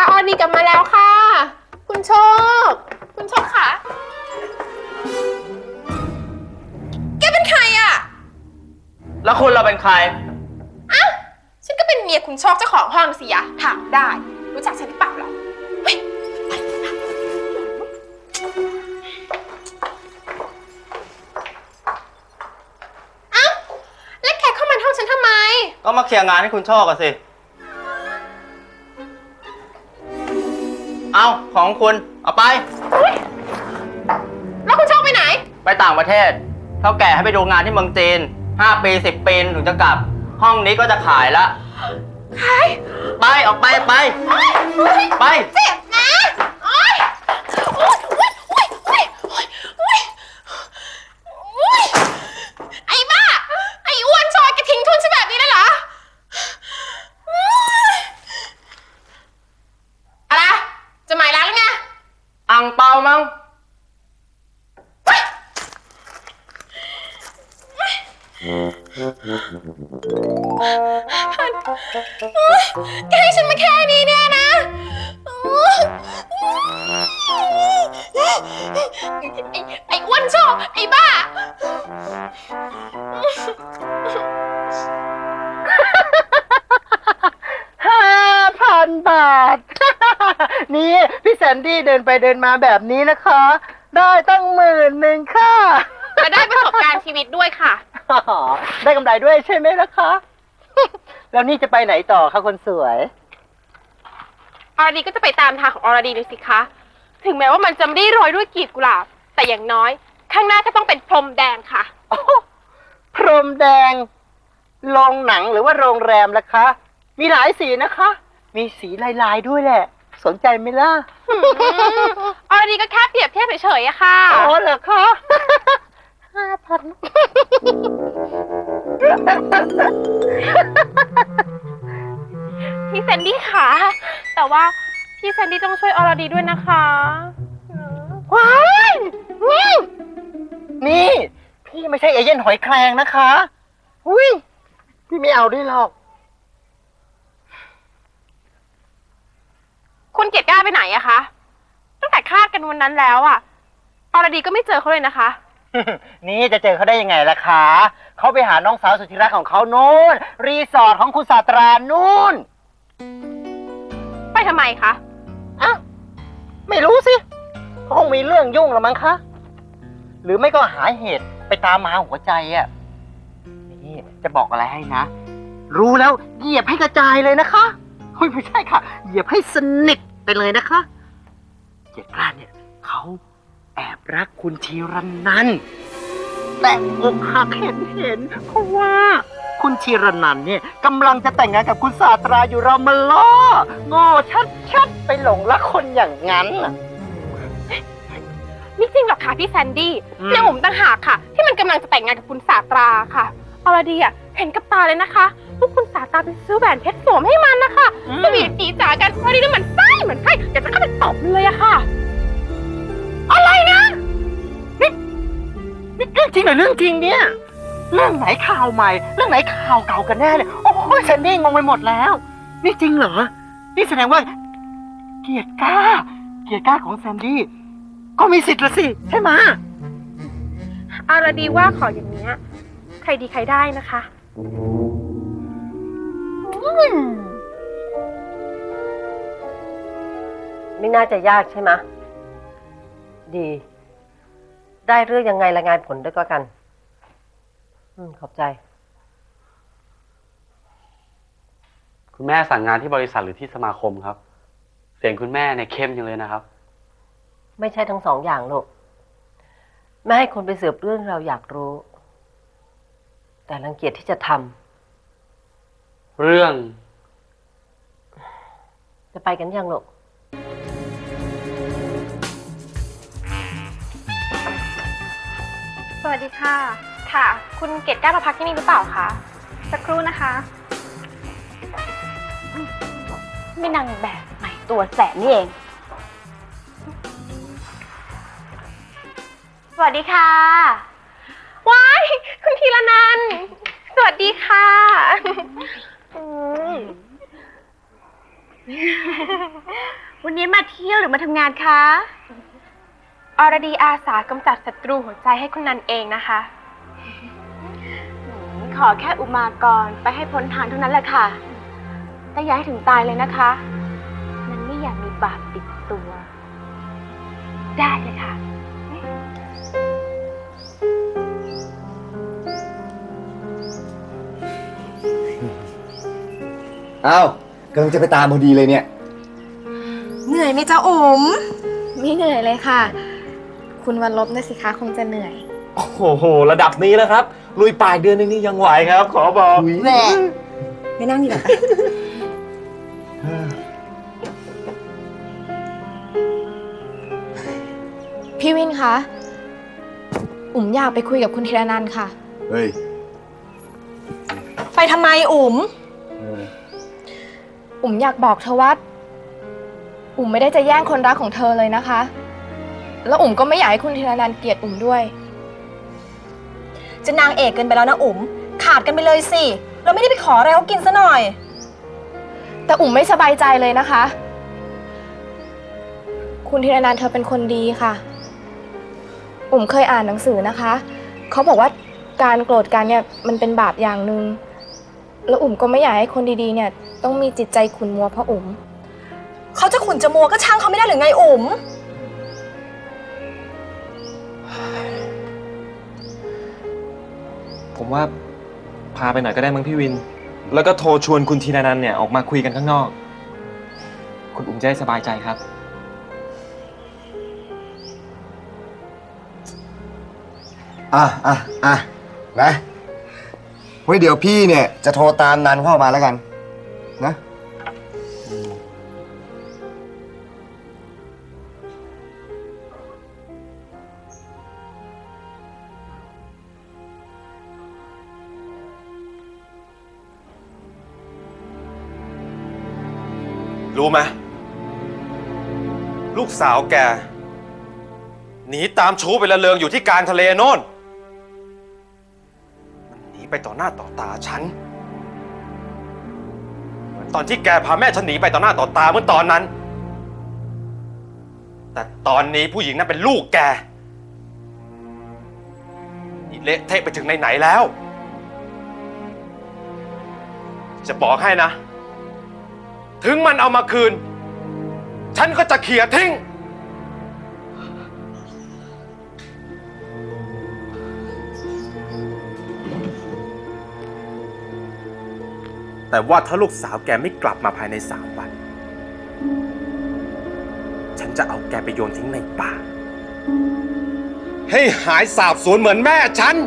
ออนี่กลับมาแล้วค่ะคุณโชคค่ะแกเป็นใครอ่ะแล้วคุณเราเป็นใครอ้าวฉันก็เป็นเมียคุณโชคเจ้าของห้องสิยะถามได้รู้จักฉันหรือเปล่าหรอเฮ้ยอ้าวแล้วแกเข้ามาห้องฉันทำไมก็มาเคลียร์งานให้คุณโชคกันสิเอาของคุณเอาไปแล้วคุณโชคไปไหนไปต่างประเทศเท่าแก่ให้ไปดูงานที่เมืองจีน5 ปี 10 ปีถึงจะกลับห้องนี้ก็จะขายละขายไปออกไปไปเจ็บนะโอ๊ยไอ้บ้าไอ้อ้วนชอยแกทิ้งทุนฉันแบบนี้ได้เหรออะไรจะหมายรักแล้วไงอังเปามั้งแกให้ฉันมาแค่นี้เนี่ยนะไอ้อ้วนชอบไอ้บ้า 5,000 บาท นี่พี่แซนดี้เดินไปเดินมาแบบนี้นะคะ ได้ตั้ง10,000ค่ะและได้ประสบการณ์ชีวิตด้วยค่ะได้กำไรด้วยใช่ไหมล่ะคะ แล้วนี่จะไปไหนต่อคะคนสวยอรดีก็จะไปตามทางของอรดีดูสิคะถึงแม้ว่ามันจะไม่ได้โรยด้วยกลีบกุหลาบแต่อย่างน้อยข้างหน้าก็ต้องเป็นพรมแดงค่ะพรมแดงโรงหนังหรือว่าโรงแรมล่ะคะมีหลายสีนะคะมีสีลายๆด้วยแหละสนใจไหมล่ะอรดีก็แค่เปรียบเทียบเฉยๆอะค่ะอ๋อเหรอคะ5,000 พี่แซนดี้ค่ะแต่ว่าพี่แซนดี้ต้องช่วยอรดีด้วยนะคะว้ายนี่พี่ไม่ใช่เอเย่นหอยแครงนะคะอุ้ยพี่ไม่เอาด้วยหรอกคุณเกียรติกล้าไปไหนอะคะตั้งแต่คาดกันวันนั้นแล้วอะอรดีก็ไม่เจอเขาเลยนะคะนี่จะเจอเขาได้ยังไงล่ะคะเขาไปหาน้องสาวสุดที่รักของเขาโน่นรีสอร์ทของคุณศาสตรานู่นไปทำไมคะอ้าวไม่รู้สิเขาคงมีเรื่องยุ่งหรือมั้งคะหรือไม่ก็หาเหตุไปตามหาหัวใจอะนี่จะบอกอะไรให้นะรู้แล้วเหยียบให้กระจายเลยนะคะไม่ใช่ค่ะเหยียบให้สนิทไปเลยนะคะเกียรติกล้าเนี่ยเขาแอบรักคุณธีรนันท์แต่อกหักเห็นเพราะว่าคุณธีรนันท์เนี่ยกำลังจะแต่งงานกับคุณศาสตราอยู่เรามาล้อโง่ชัดไปหลงรักคนอย่างนั้นน่ะไม่จริงหรอกค่ะพี่แซนดี้เรื่องผมต่างหากค่ะที่มันกำลังจะแต่งงานกับคุณศาสตราค่ะอรดีเห็นกับตาเลยนะคะว่าคุณศาสตราไปซื้อแหวนเพชรสวมให้มันนะคะสวีทจีจ๋ากันอรดีนั่นเหมือนไส้อยากจะเข้าไปตบเลยอะค่ะอะไรนะนี่เรื่องจริงหรือเรื่องจริงเนี่ยเรื่องไหนข่าวใหม่เรื่องไหนข่าวเก่ากันแน่เลยโอ้ยแซนดี้งงไปหมดแล้วนี่จริงเหรอนี่แสดงว่าเกียรติกล้าของแซนดี้ก็มีสิทธิ์ละสิใช่ไหมอรดีว่าขออย่างนี้ใครดีใครได้นะคะไม่น่าจะยากใช่ไหมดีได้เรื่องยังไงรายงานผลด้วยก็กันขอบใจคุณแม่สั่งงานที่บริษัทหรือที่สมาคมครับเสียงคุณแม่เนี่ยเข้มจังเลยนะครับไม่ใช่ทั้ง2 อย่างลูกแม่ให้คนไปสืบเรื่องเราอยากรู้แต่รังเกียจที่จะทำเรื่องจะไปกันยังลูกสวัสดีค่ะค่ะคุณเกศกล้ามาพักที่นี่หรือเปล่าคะสักครู่นะคะไม่นางแบบใหม่ตัวแสบนี่เองสวัสดีค่ะว้ายคุณธีรนันท์สวัสดีค่ะวันนี้มาเที่ยวหรือมาทำงานคะอรดีอาสากำจัดศัตรูหัวใจให้คุณนันเองนะคะขอแค่อุมากรไปให้พ้นทางเท่านั้นแหละค่ะแต่อย่าให้ถึงตายเลยนะคะนันไม่อยากมีบาปติดตัว ได้เลยค่ะอ้าวกำลังจะไปตามพอดีเลยเนี่ยเหนื่อยไหมจ๊ะอุ๋มไม่เหนื่อยเลยค่ะ คุณวันลบนะสิคะคงจะเหนื่อยโอ้โห ระดับนี้แล้วครับ ลุยป่ายเดือนนึงนี่ยังไหวครับ ขอบอกแหวะไม่นั่งดีกว่าพี่วินคะ อุ๋มอยากไปคุยกับคุณธีรนันท์ค่ะเฮ้ยไปทำไมอุ๋มอุ๋มอยากบอกเธอว่า อุ๋มไม่ได้จะแย่งคนรักของเธอเลยนะคะ แล้วอุ๋มก็ไม่อยากให้คุณธีรนันท์เกลียดอุ๋มด้วยจะนางเอกเกินไปแล้วนะอุ๋ม ขาดกันไปเลยสิ เราไม่ได้ไปขออะไรเขากินซะหน่อยแต่อุ๋มไม่สบายใจเลยนะคะ คุณธีรนันท์เธอเป็นคนดีค่ะ อุ๋มเคยอ่านหนังสือนะคะ เขาบอกว่าการโกรธกันเนี่ยมันเป็นบาปอย่างหนึ่ง แล้วอุ๋มก็ไม่อยากให้คนดีๆเนี่ยต้องมีจิตใจขุ่นมัวเพราะอุ๋มเขาจะขุนจะมัวก็ช่างเขาไม่ได้หรือไงอุ๋มผมว่าพาไปหน่อยก็ได้มั้งพี่วิน แล้วก็โทรชวนคุณธีรนันท์เนี่ยออกมาคุยกันข้างนอก คุณอุ๋มจะได้สบายใจครับนะไว้เดี๋ยวพี่เนี่ยจะโทรตามนันเข้ามาแล้วกัน นะรู้ไหมลูกสาวแกหนีตามชู้ไปละเลงอยู่ที่กลางทะเลโน่นมันหนีไปต่อหน้าต่อตาฉันเหมือนตอนที่แกพาแม่ฉันหนีไปต่อหน้าต่อตาเมื่อตอนนั้น แต่ตอนนี้ผู้หญิงนั้นเป็นลูกแกนี่เละเทะไปถึงไหนๆแล้ว จะบอกให้นะ ถึงมันเอามาคืน ฉันก็จะเขี่ยทิ้ง แต่ว่าถ้าลูกสาวแกไม่กลับมาภายใน3 วัน ฉันจะเอาแกไปโยนทิ้งในป่า ให้หายสาบสูญเหมือนแม่ฉัน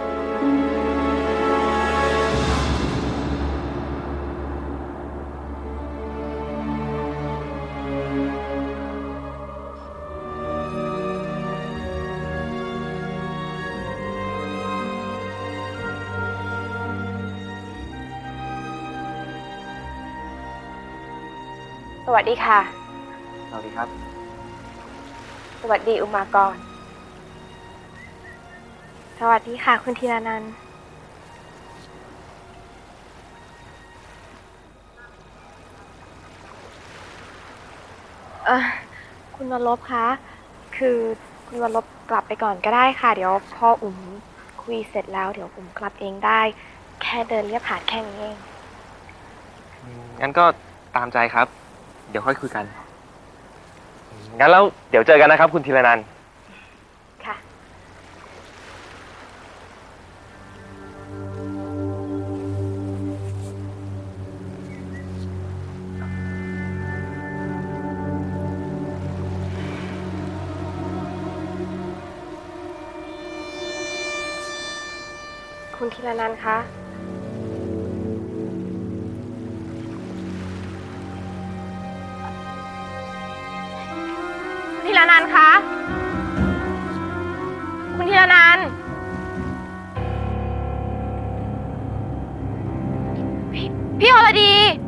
สวัสดีค่ะสวัสดีครับสวัสดีอุมากร สวัสดีค่ะคุณธีรนันท์คุณวันลบคะ คือคุณวันลบกลับไปก่อนก็ได้ค่ะ เดี๋ยวพออุ๋มคุยเสร็จแล้วเดี๋ยวอุ๋มกลับเองได้ แค่เดินเลียบผ่านแค่นี้เองงั้นก็ตามใจครับ เดี๋ยวค่อยคุยกัน งั้นแล้วเดี๋ยวเจอกันนะครับคุณธีรนันท์ค่ะ คุณธีรนันท์คะ คุณธีรนันท์คะ คุณธีรนันท์พี่อรดี